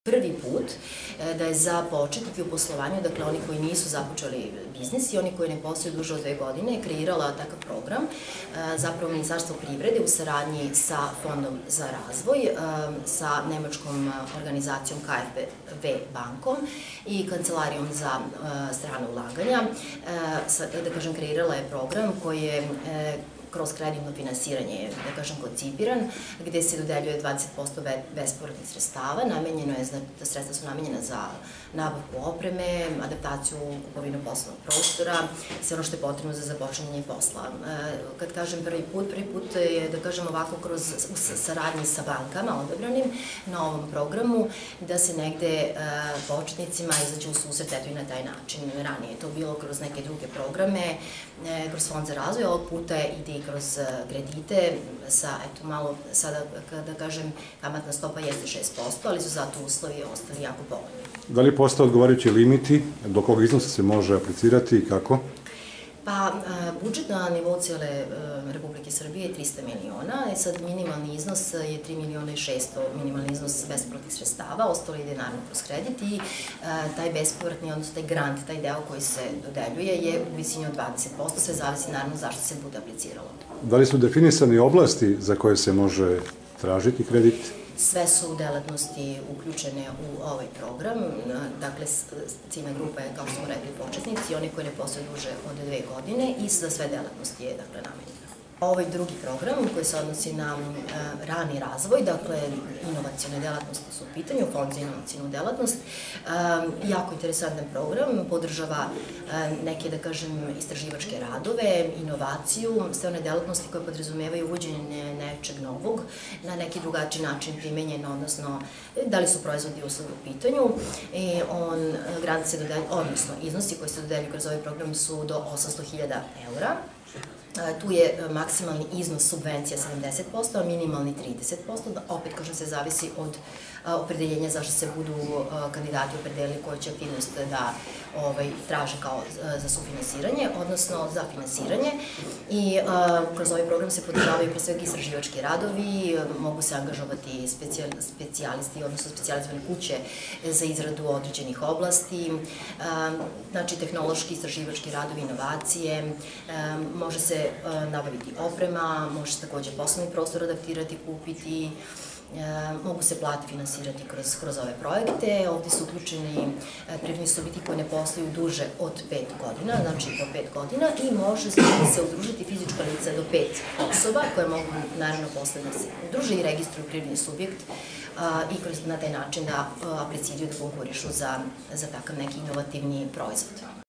Prvi put da je za početnike u poslovanju, dakle oni koji nisu započeli biznis i oni koji ne posluju duže od 2 godine, kreirala takav program, zapravo Ministarstvo privrede u saradnji sa Fondom za razvoj, sa nemačkom organizacijom KfW bankom i Kancelarijom za strane ulaganja, da kažem, kreirala je program koji je kroz kreditno finansiranje, da kažem, koncipiran, gde se dodeljuje 20% bespovratnih sredstava. Sredstva su namenjena za nabavku opreme, adaptaciju, kupovinu poslovnog prostora, sve ono što je potrebno za započinjanje posla. Kad kažem prvi put je, da kažem ovako, kroz saradnji sa bankama odabranim na ovom programu, da se negde početnicima izađe u susret, eto i na taj način. Ranije je to bilo kroz neke druge programe, kroz Fond za razvoj, ovog puta ide i kroz kredite sa, eto, malo, sada, da kažem, kamatna stopa jeste 6%, ali su zato uslovi ostali jako povoljni. Da li postoje odgovarajući limiti, do kog iznosa se može aplicirati i kako? Pa, budžet na nivou cijele Republike Srbije je 300 miliona, sad minimalni iznos je 3 miliona i 600, minimalni iznos bespovratnih sredstava, ostalo ide naravno kroz kredit i taj bespovratni, odnosno taj grant, taj deo koji se dodeljuje je u visini od 20%, sve zavisi naravno zašto se bude apliciralo. Da li su definisani oblasti za koje se može tražiti kredit? Sve su delatnosti uključene u ovaj program, dakle ciljna grupa je, kao što smo rekli, početnici, oni koji ne posluju duže od 2 godine i za sve delatnosti je, dakle, namenjeno. Ovaj drugi program koji se odnosi na rani razvoj, dakle inovacione delatnosti su u pitanju, Fond za inovacijnu delatnost, jako interesantan program, podržava neke, da kažem, istraživačke radove, inovaciju, sve one delatnosti koje podrazumevaju uvođenje nečeg novog, na neki drugačiji način primenjeno, odnosno da li su proizvodi i usluge u pitanju. Grant se dodelju, odnosno iznosi koji se dodelju kroz ovaj program su do 800.000 eura. Tu je maksimalni iznos subvencija 70%, a minimalni 30%, opet, kažem, se zavisi od opredeljenja zašto se budu kandidati opredelili koju će aktivnost da traže kao za sufinansiranje, odnosno za finansiranje. I kroz ovaj program se podržavaju pre svega istraživački radovi, mogu se angažovati specijalisti, odnosno specijalizovane kuće za izradu određenih oblasti, znači tehnološki istraživački radovi, inovacije, može se nabaviti oprema, može se takođe poslovni prostor adaptirati, kupiti, mogu se plate finansirati kroz ove projekte. Ovde su uključeni privredni subjekti koji ne posluju duže od 5 godina, znači do 5 godina, i može se udružiti fizička lica do 5 osoba koje mogu, naravno, posle da se udruže i registruju privredni subjekt i na taj način da apliciraju, da konkurišu za takav neki inovativni proizvod.